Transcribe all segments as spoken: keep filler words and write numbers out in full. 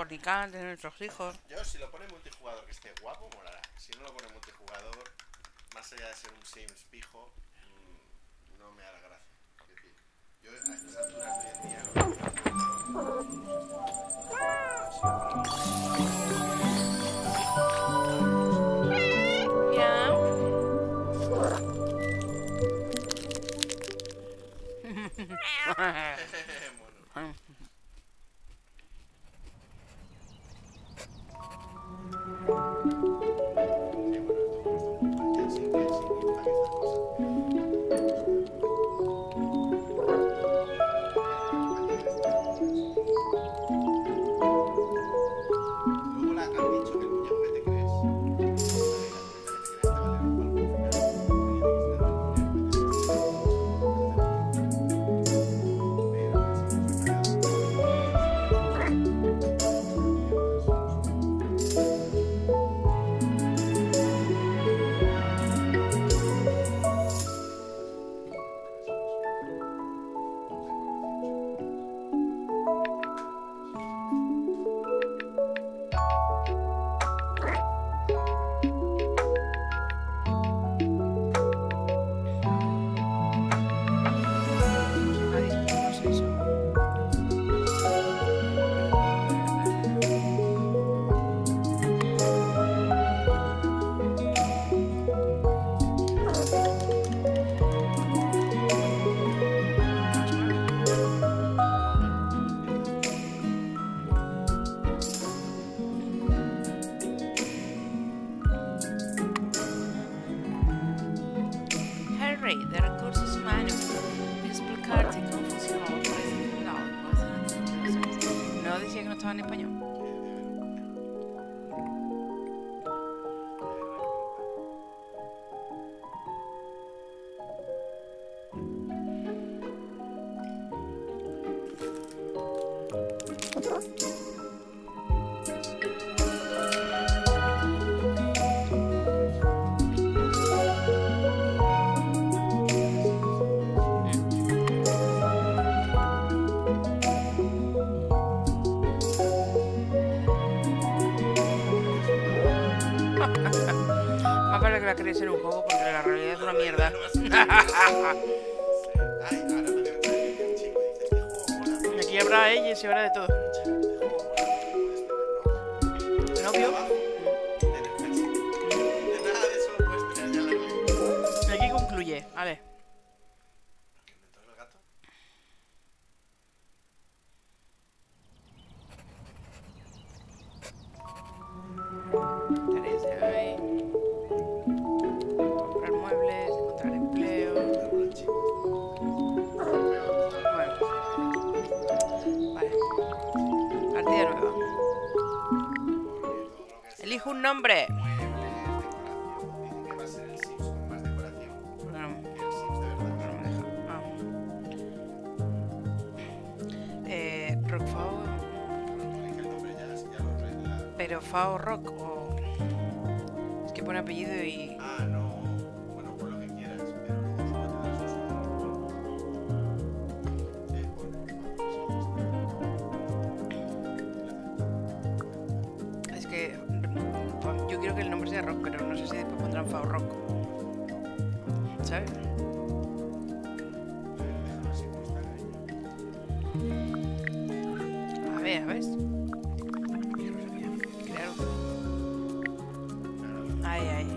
fornicar, tener nuestros hijos. Yo, si lo pone multijugador que esté guapo, molará. Si no lo pone multijugador, más allá de ser un Sims pijo, mmm, no me da la gracia. Es decir, yo a estas alturas de hoy en día lo que bueno. De recursos humanos, voy a explicarte cómo funciona la empresa. No decía que no estaba en español. Más vale que la queréis en un juego porque la realidad es una mierda. Aquí habrá ella y habrá de todo. ¿Novio? Y aquí concluye, vale. Elijo un nombre. Eh, Rock Fao. Pero Fao Rock o. Es que pone apellido y. Ah, no. Bueno, por lo que quieras. Es que. Yo quiero que el nombre sea Rock, pero no sé si después pondrán Fao Rock. ¿Sabes? A ver, a ver. Crear otro. Ay, ay.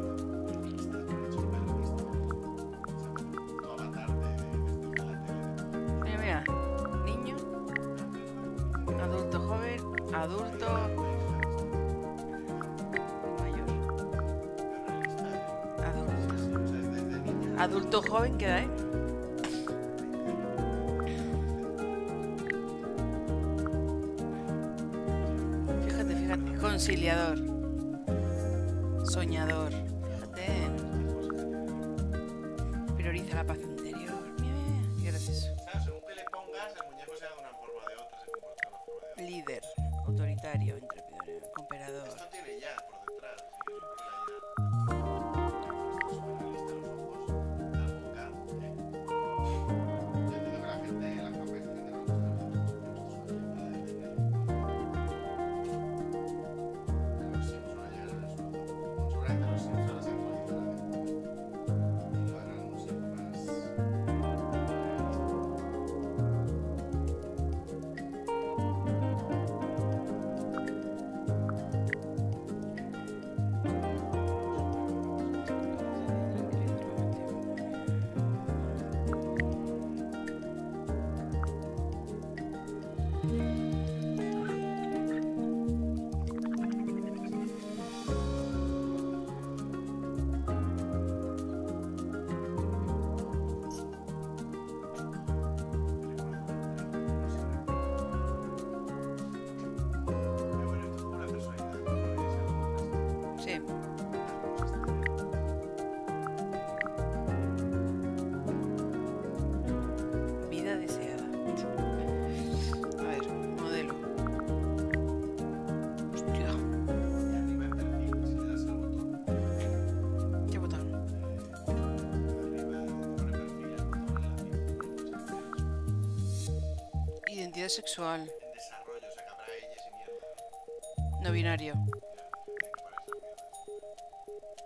Mira, mira. Niño. Adulto joven. Adulto. Adulto joven queda, ¿eh? Fíjate, fíjate. Conciliador. Soñador. Fíjate. Prioriza la paz interior. Mira, mira. Qué gracioso. Según que le pongas, el muñeco sea de una forma o de otra. Se comporta de una forma o de otra. Líder. Autoritario. Intrépido. Cooperador. Esto tiene ya por detrás. Sí. Vida deseada. A ver, modelo. Hostia. Y arriba en perfil, si le das al botón, ¿Qué botón? arriba pone perfil, el botón en la Identidad sexual. en desarrollo, o sea que habrá ellas y mierda. No binario. Ya, tiene que poner esas mierdas.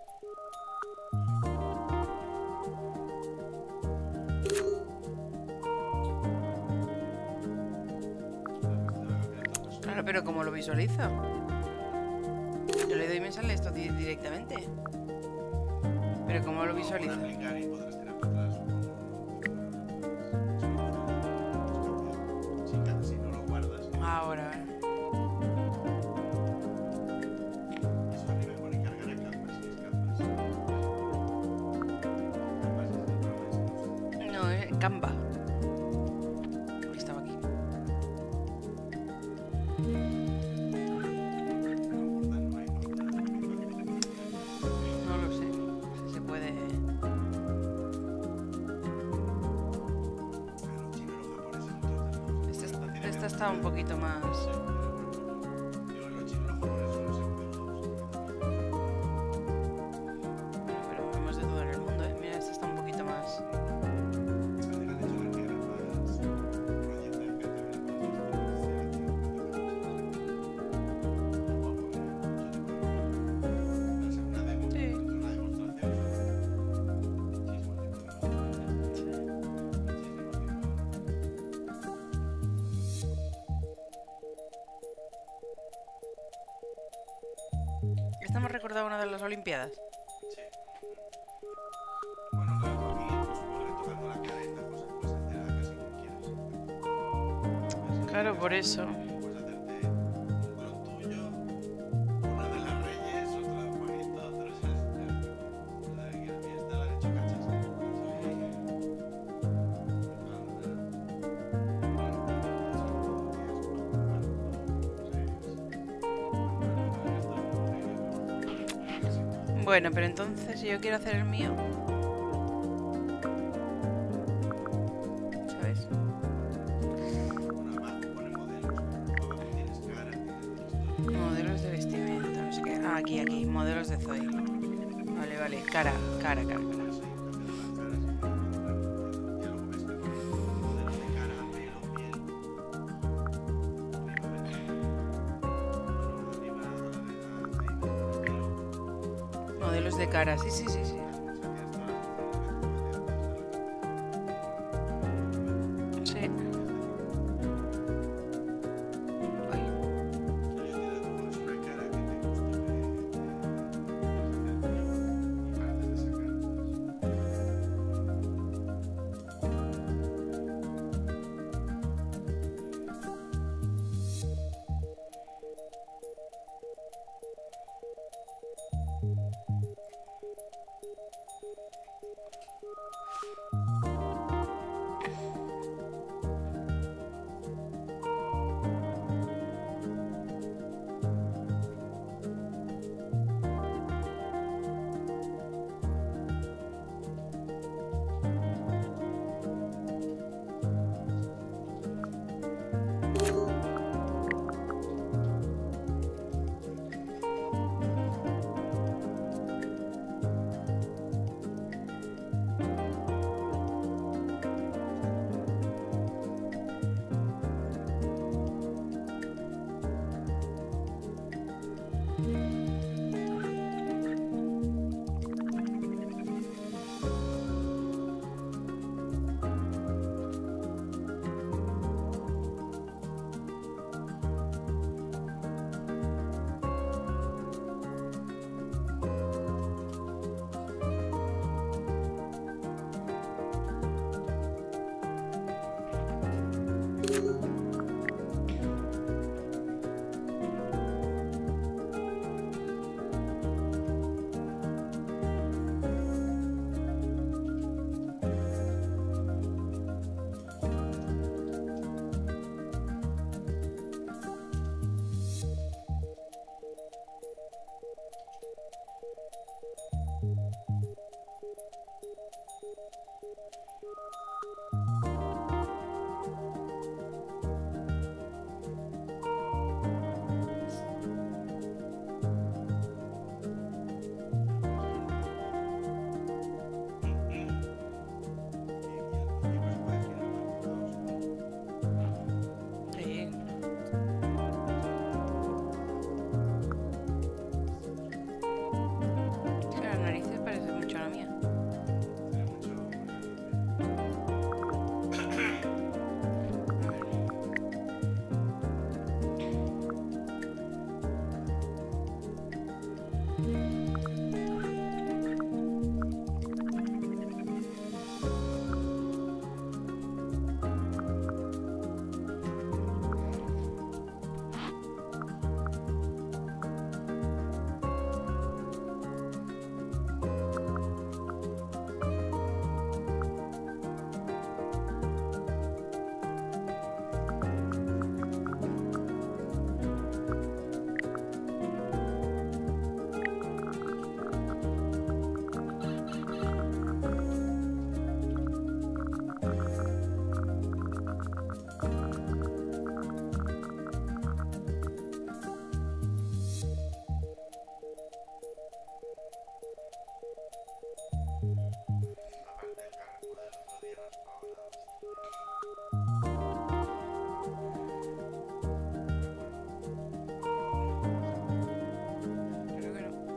Claro, pero ¿cómo lo visualiza? Yo le doy y me sale esto di- directamente. Pero ¿cómo lo visualiza? Aplicar y podrás tirar para atrás. Si ca- si no lo guardas, Ahora. eso arriba pone cargar a canvas y es canvas. Canvas es el programa ese, no sé. No, es Canva. Estaba aquí. No lo sé. Si se puede. Esta, esta está un poquito más. Pero vemos de todo en el mundo, ¿eh? Mira, esta está un poquito más. Sí. Esta me ha recordado una de las Olimpiadas. Sí. Bueno, luego aquí, pues, retocando la cara y estas cosas, puedes hacer a casi como quieras. Claro, por eso. Puedes hacerte un clon tuyo, una de las Reyes, otra de Juanito, otra de esas. La de aquí a mí esta la han hecho cachas. Bueno, pero entonces si yo quiero hacer el mío, ¿sabes? Bueno, abajo pone modelos. Abajo tienes cara, tienes esto. Modelos de vestimenta, no sé qué. Ah, aquí, aquí, modelos de Zoe. Vale, vale, cara, cara, cara, cara. Puedes ahí cambiando las caras y modelos de cara, pelo, piel. Arriba, ¿ves? Arriba, a la derecha, pelo. Modelos de cara, sí, sí, sí, sí. Sí. Ay, Aparte del Carrefour del otro día no has pagado nada. Creo que no.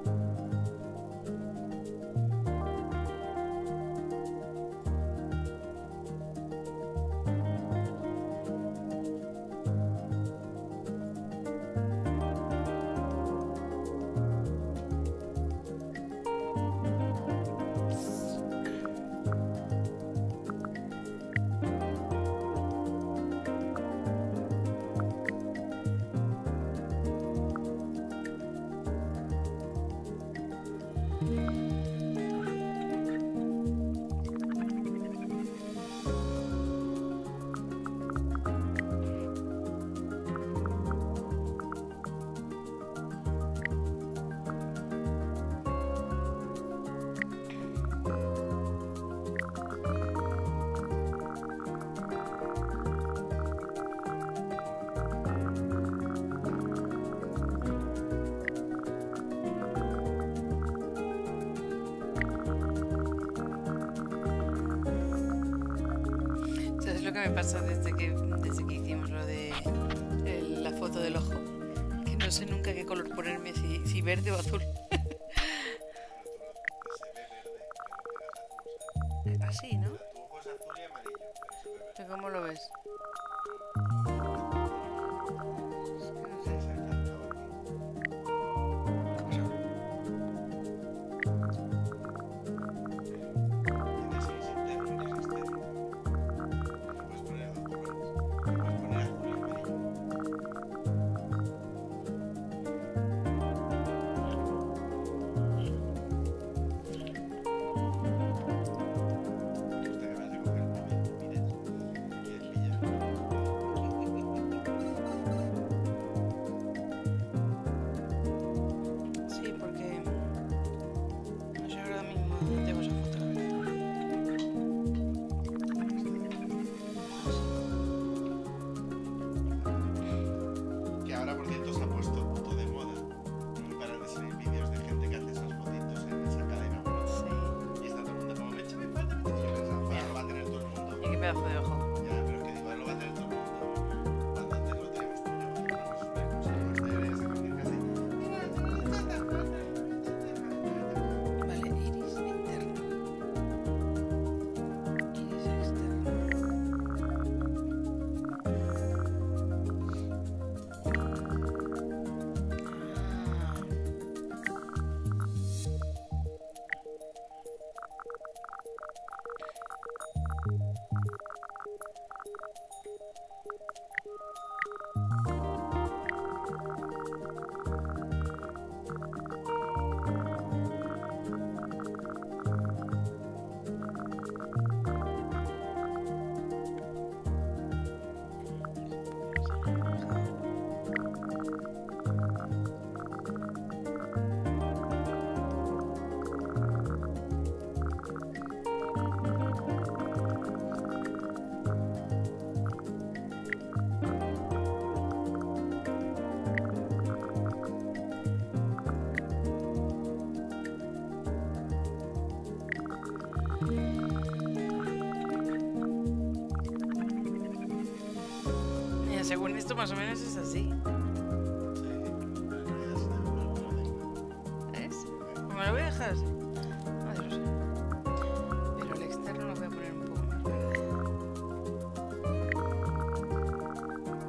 ¿Sabes lo que me pasa desde que, desde que hicimos lo de el- la foto del ojo? Que no sé nunca qué color ponerme, si, si verde o azul. Pero tú no, se ve verde, pero queda azul, ¿sabes? Así, ¿no? O sea, tu ojo es azul y amarillo, pero se ve verde. ¿Cómo lo ves? Es que no Sí, sé. se ha encantado aquí. ¿Qué pasa? Tienes seis internos y es externo. No puedes poner dos colores. No puedes poner azul y amarillo. Me gusta que vayas a coger el móvil, mires, me quieres pillar. Sí, porque no sé ahora mismo dónde tengo esa foto, la verdad. Que ahora, por cierto, se ha puesto puto de moda. No paran de salir vídeos de gente que hace esas fotitos en esa cadena. Sí. Y está todo el mundo como, me echa mi falta, me echa mi falta. Ahora lo va a tener todo el mundo. Y qué pedazo de ojo. Ya, pero es que digo, ahora lo va a tener todo el mundo. Cuando antes lo teníamos tú y yo, que éramos una cosa más mayores de cualquier casa. Vale, iris interno. Iris externo. Ah. Mira, según esto más o menos es así. ¿Ves? Pues me lo voy a dejar así. Adiós, lo sé. Pero el externo lo voy a poner un poco más verde.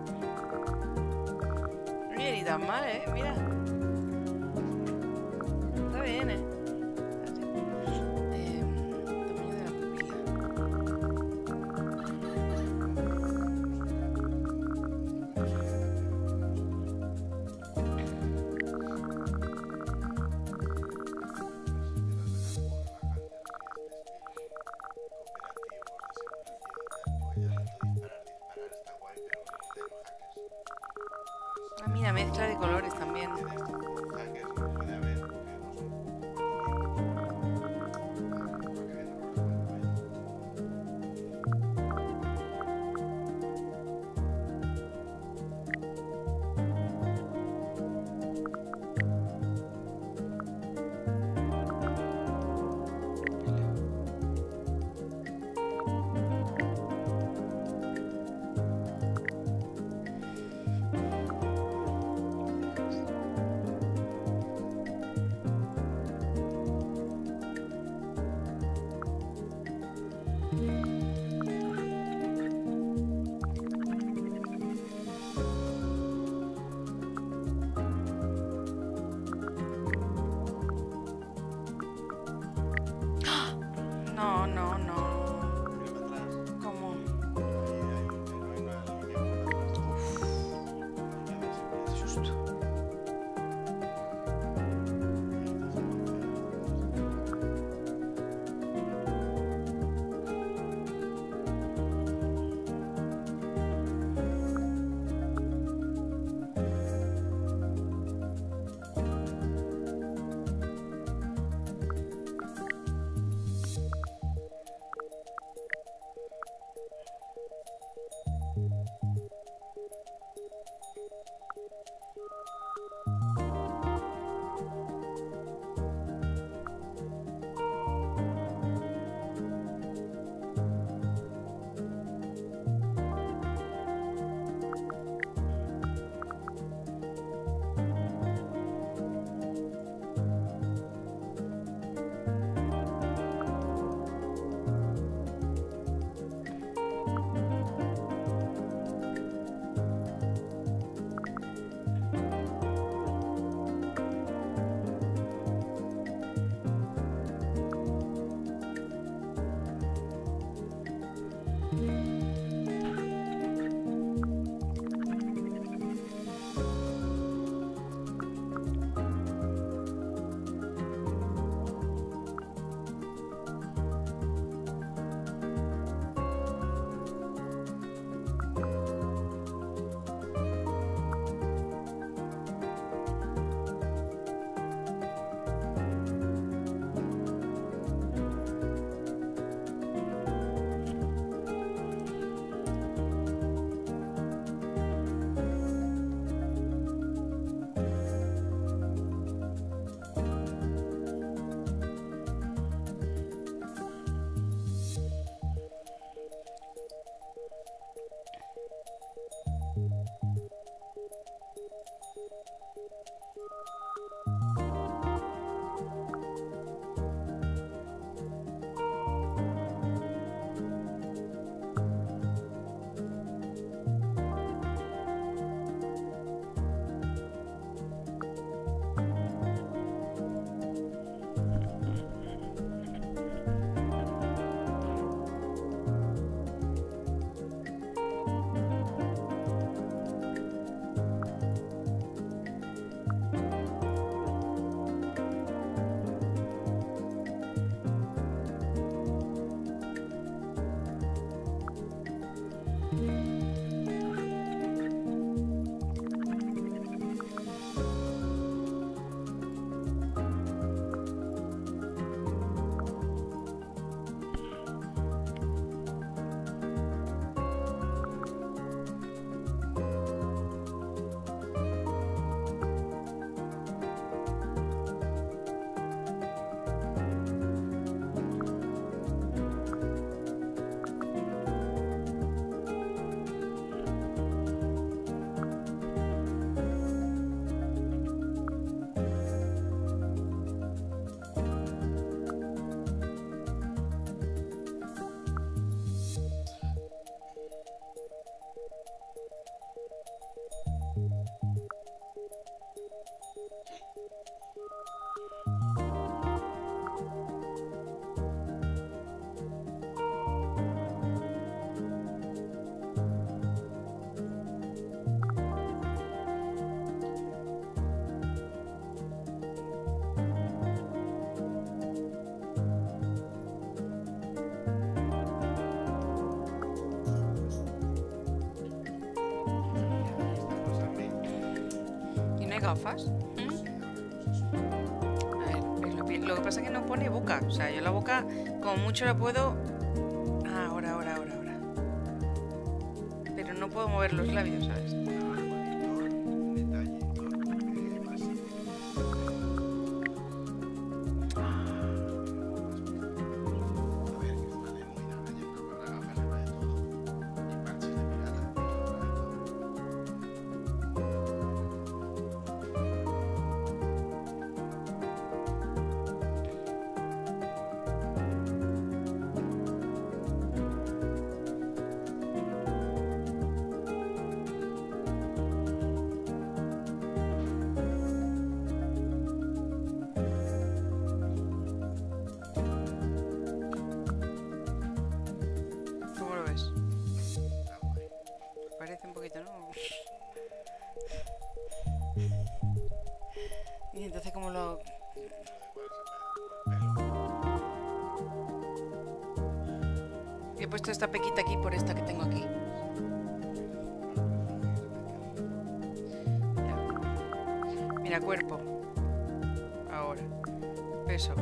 Oye, ni tan mal, ¿eh? Mira. Ah, mira, mezcla de colores también. Tiene esta burbuja que es lo que puede haber, porque no son para que veas lo que No, no, no. mira para atrás. ¿Cómo? Ahí hay, no hay una línea por detrás. Y ya ves, siempre es Justo. gafas? ¿Mm? Sí, ahora hay cosas. A ver, lo, pi- lo que pasa es que no pone boca. O sea, yo la boca, como mucho la puedo. Ah, ahora, ahora, ahora, ahora. Pero no puedo mover los labios, ¿sabes? Ahora, monitor, detalle, eh, básico. A ver, que es una demo y ahora ya para la gafa se va de todo. Y parches de pirata, y se va de todo. ¿Cómo lo ves? Está guay. Parece un poquito, ¿no? Y entonces, ¿cómo lo hago? Lo de igual se parece con el pelo. He puesto esta pequita aquí por esta que tengo aquí. Ya. Mira, cuerpo. Ahora. Peso.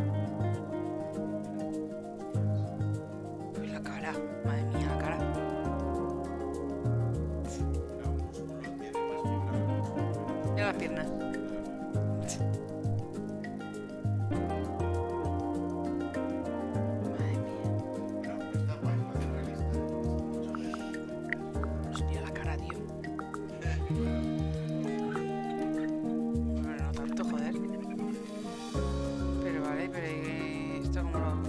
Pues la cara. Madre mía, la cara. Mira, un músculo tiene más fibra que un músculo. Mira las piernas. Madre mía. Pero está guay, lo hace realista. Es mucho peso. Pues mira la cara, tío. Bueno, no tanto, joder. Pero vale, pero ¿y esto cómo lo hago?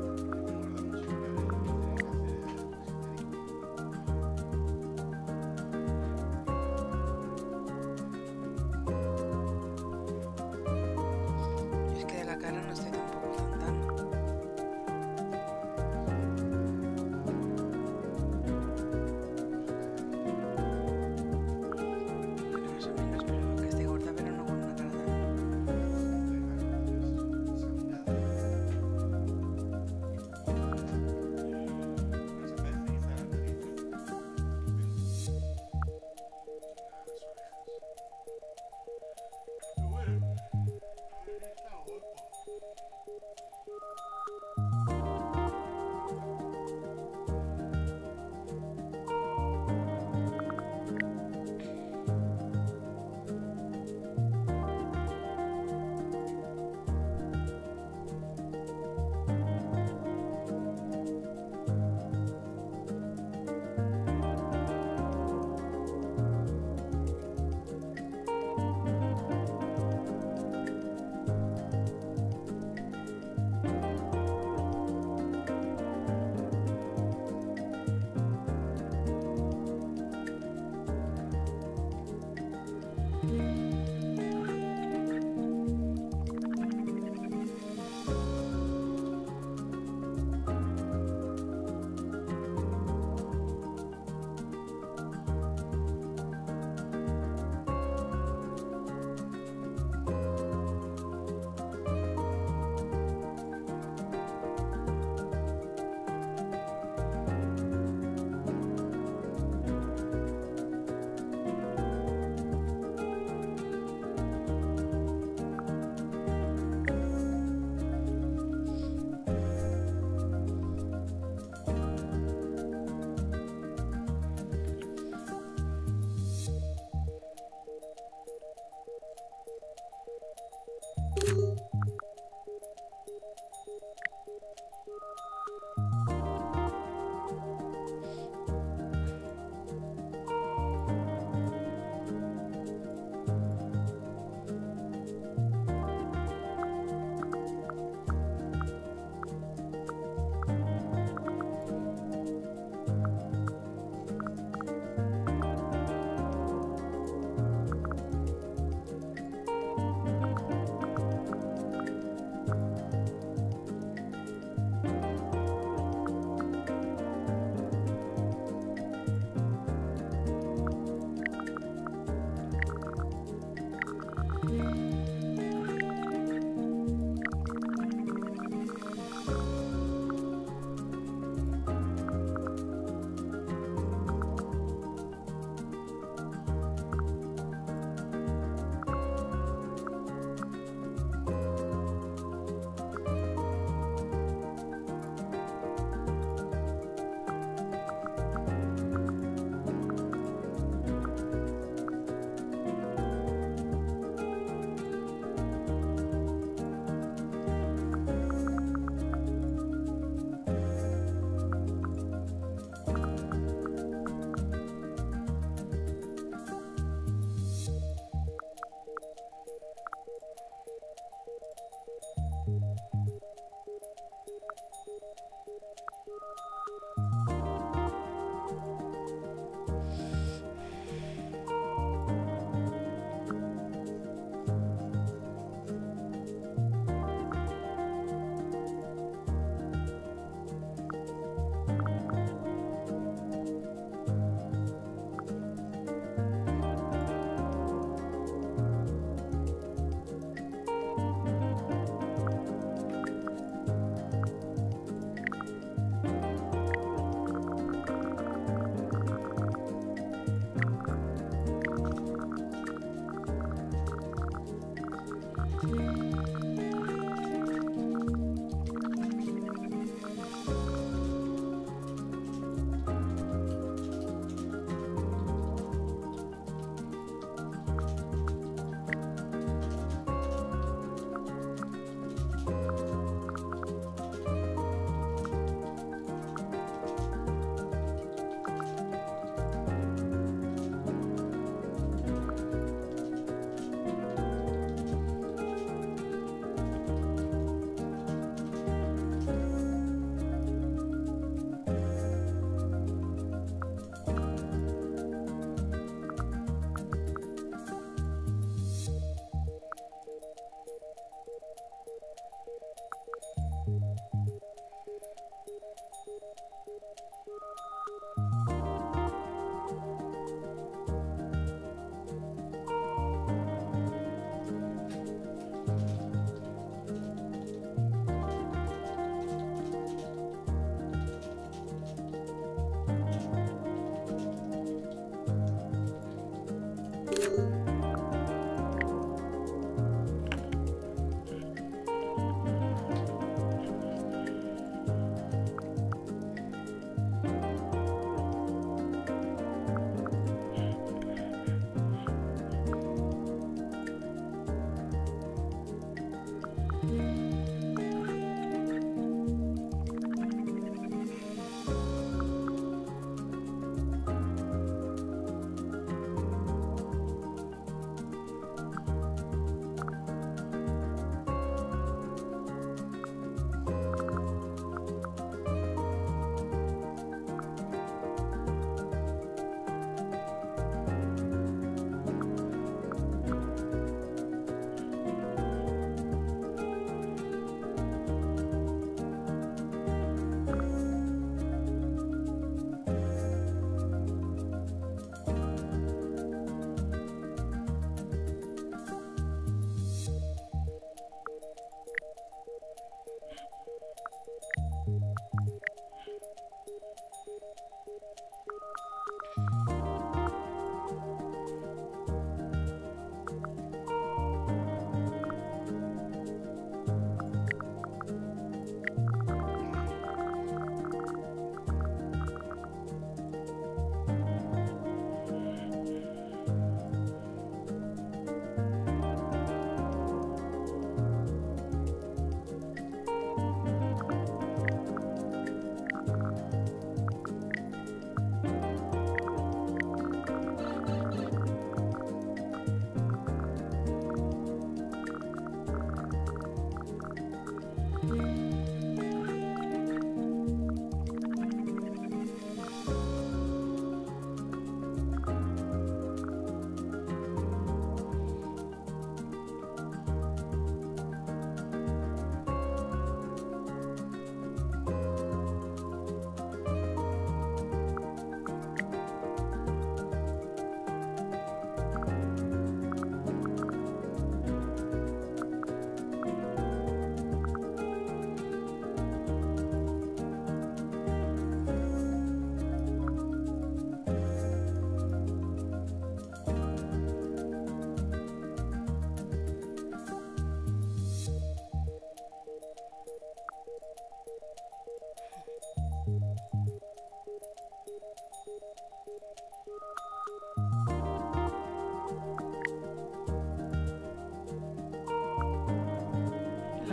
Es que de la cara no estoy tampoco tan tan. Bueno, más o menos, pero que esté gorda, pero no con una cara tan.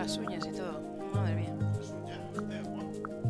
las uñas y todo. Madre mía. Las uñas de agua.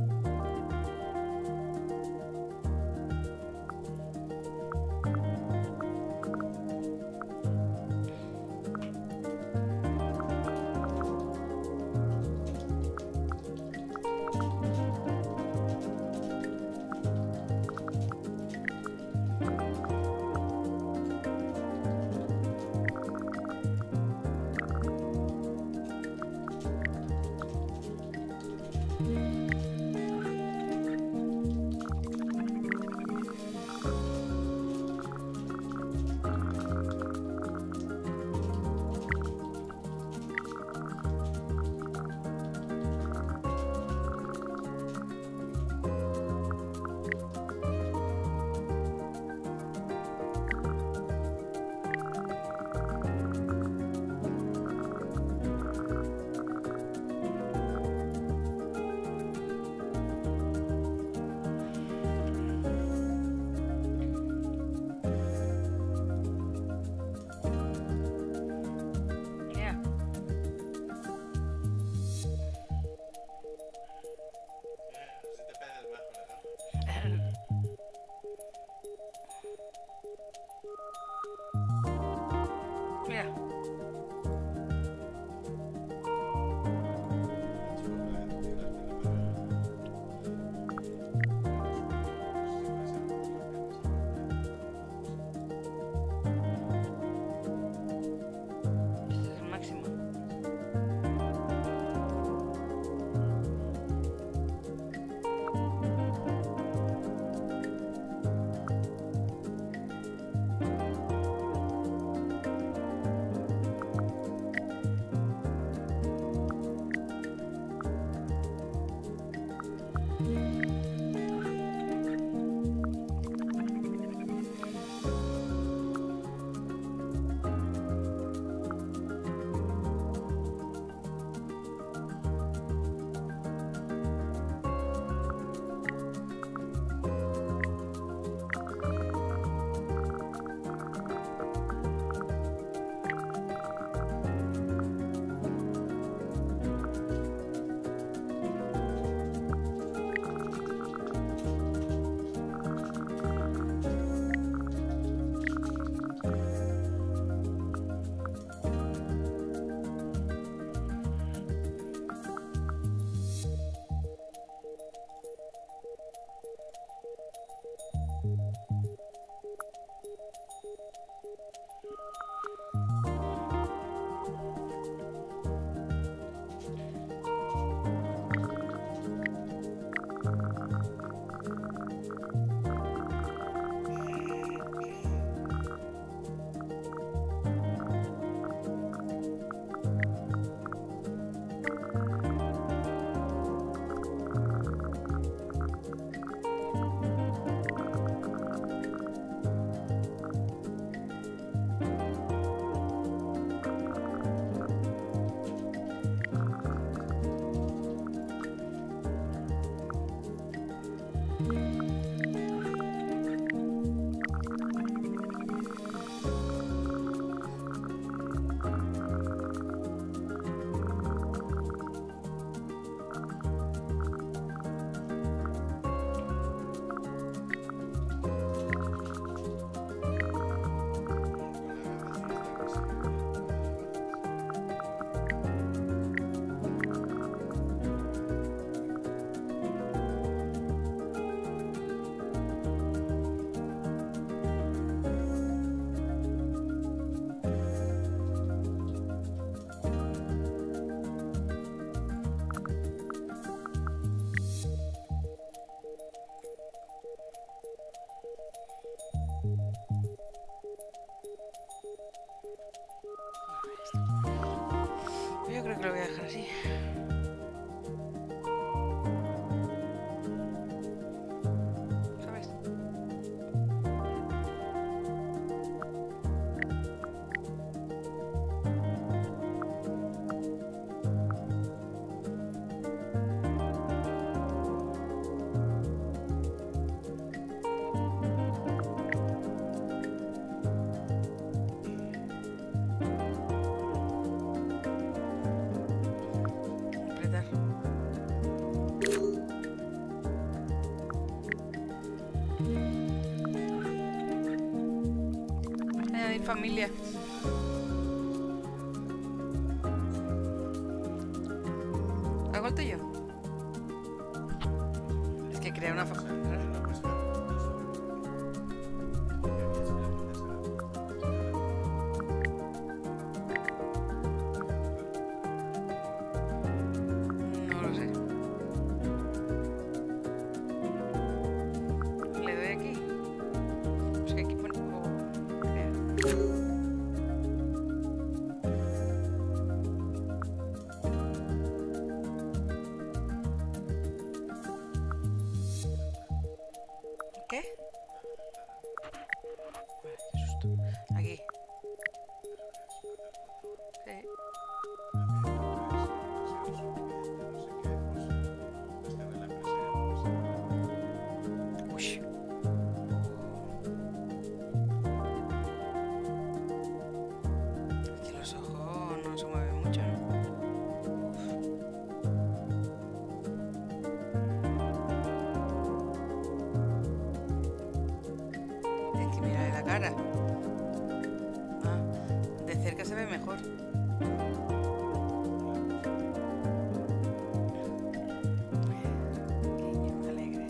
Ya. Eh, así te pegas más con la gana. Mira. Ese es el máximo. Yo creo que lo voy a dejar así. ¿Sabes? familia. ¿Hago el tuyo? Es que crea una familia. No lo sé. Le doy aquí. Es que aquí pone... oh, crear. ¿Qué? Vale, qué susto. Aquí. Sí. Uy. Es que los ojos no se mueven mucho, ¿no? Tienes que mirarle la cara. Ah, de cerca se ve mejor. Pequeño, alegre.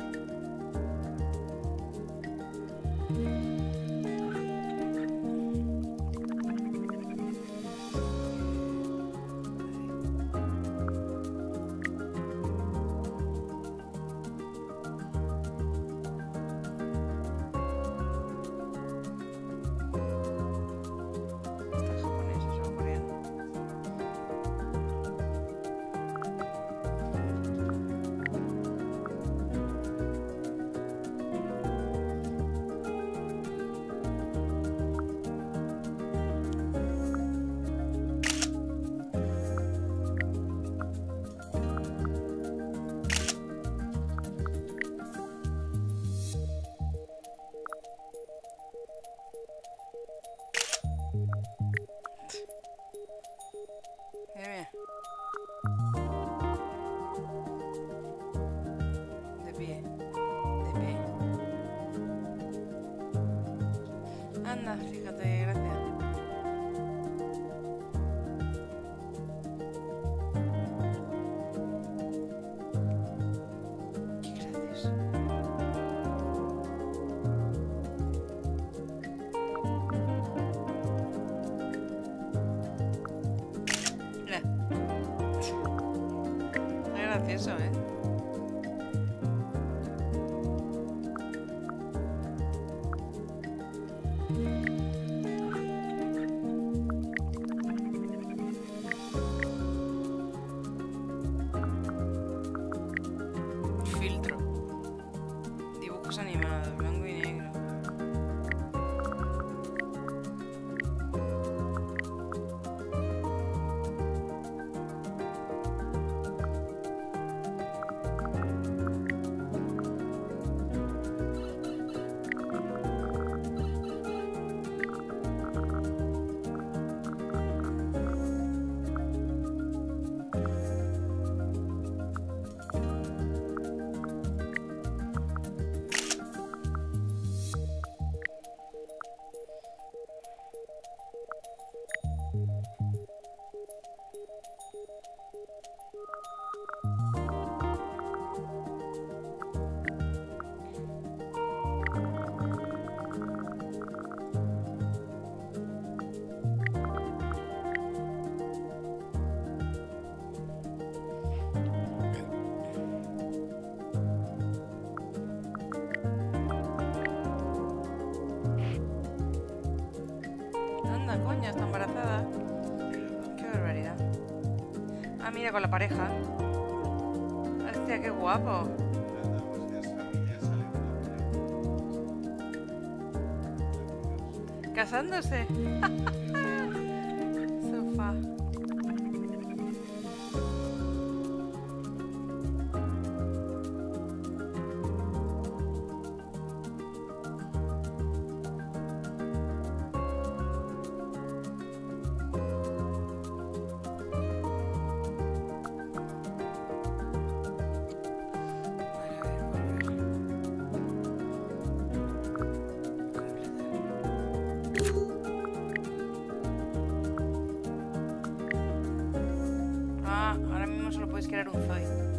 Está japonés, eso o coreano. Mira, mira. De pie. De pie. Anda, fíjate, gracias. Qué gracioso. Mira. Qué gracioso, ¿eh? Filtro. Dibujos animados, blanco y negro. Anda, coño, está embarazada. Qué barbaridad. Ah, mira, con la pareja. Hostia, qué guapo. Casándose. Sofá. no solo puedes crear un Zoid.